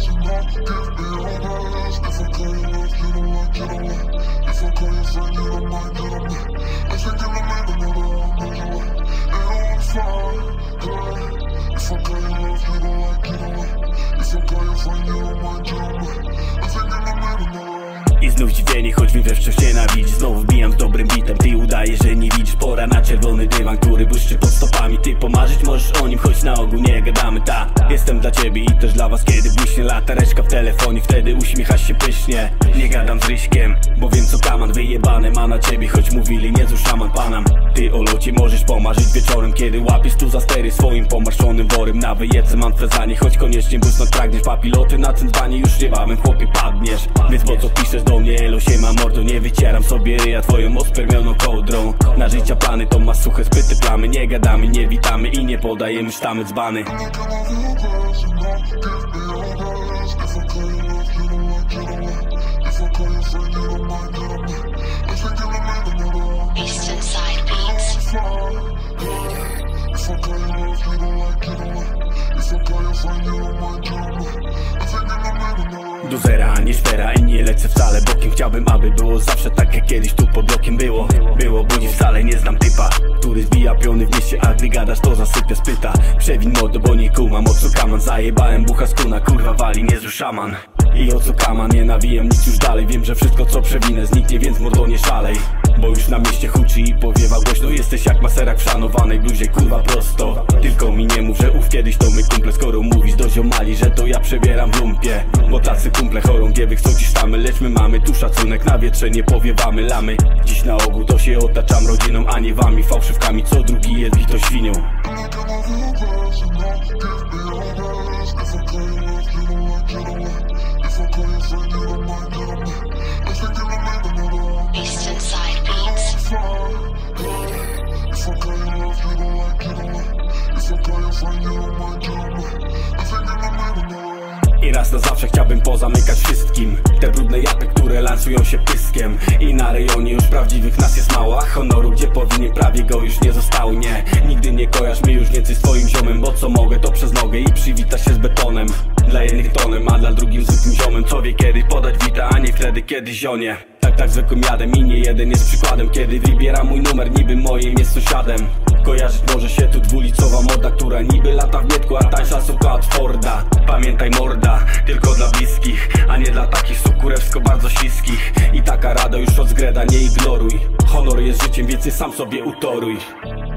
I znów zdziwienie, choć wiem, że wciąż nienawidzi. Znowu wbijam z dobrym bitem, ty udajesz, że nie widzisz. Pora na czerwony dywan, który błyszczy pod stopami. Ty pomarzyć możesz o nim, choć na ogół nie gadamy. Ta, jestem dla ciebie i też dla was, kiedy błyśnie latareczka w telefonie. Wtedy uśmiechasz się pysznie. Nie gadam z Ryśkiem, bo wiem co kaman wyjebane ma na ciebie, choć mówili nie cóż szaman panam. Ty o locie możesz pomarzyć wieczorem, kiedy łapiesz tu za stery swoim pomarszonym worem. Na wyjece mam fezanie, choć koniecznie busnąć pragniesz. Papiloty na cyndwanie już niebawem, chłopie, padniesz. Więc po co piszesz do mnie, elo siema mordo? Nie wycieram sobie ryja twoją ospermioną kołdrą. Na życia plany to masz suche spyty plamy. Nie gadamy, nie witamy i nie podajemy sztamy dzbany. Do zera, nie szpera i nie lecę wcale bokiem. Chciałbym, aby było zawsze tak jak kiedyś tu pod blokiem było. Budzi wcale nie znam typa, który zbija piony w mieście, a gdy gadasz to zasypia spyta. Przewin mordo, bo nie kumam o co kaman. Zajebałem bucha z kuna, kurwa wali niezły szaman. I o co kaman, nie nawijam nic już dalej. Wiem, że wszystko co przewinę zniknie, więc mordo nie szalej. Bo już na mieście huczy i powiewa głośno. Jesteś jak maserak w szanowanej bluzie, kurwa prosto. Tylko mi nie mów, że kiedyś to my kumple. Skoro mówisz do ziomali, że to ja przebieram w lumpie. Bo tacy kumple chorągiewy chcą ci sztamy, lecz my mamy tu szacunek, na wietrze nie powiewamy lamy. Dziś na ogół to się otaczam rodziną, a nie wami fałszywkami, co drugi jest bito świnią. I raz na zawsze chciałbym pozamykać wszystkim te brudne japy, które lansują się pyskiem. I na rejonie już prawdziwych nas jest mało, a honoru gdzie powinien prawie go już nie zostało. Nie, nigdy nie kojarz mnie już więcej z twoim ziomem, bo co mogę to przez nogę i przywitać się z betonem. Dla jednych tonem, a dla drugim zwykłym ziomem, co wie kiedy podać wita, a nie wtedy kiedy zionie. Tak zwykłym jadem i nie jeden jest przykładem, kiedy wybiera mój numer, niby moim jest sąsiadem. Kojarzyć może się tu dwulicowa morda, która niby lata w Mietku, a tańsza suka od Forda. Pamiętaj morda, tylko dla bliskich, a nie dla takich sukurewsko bardzo śliskich. I taka rada już od zgreda, nie ignoruj. Honor jest życiem, więc je sam sobie utoruj.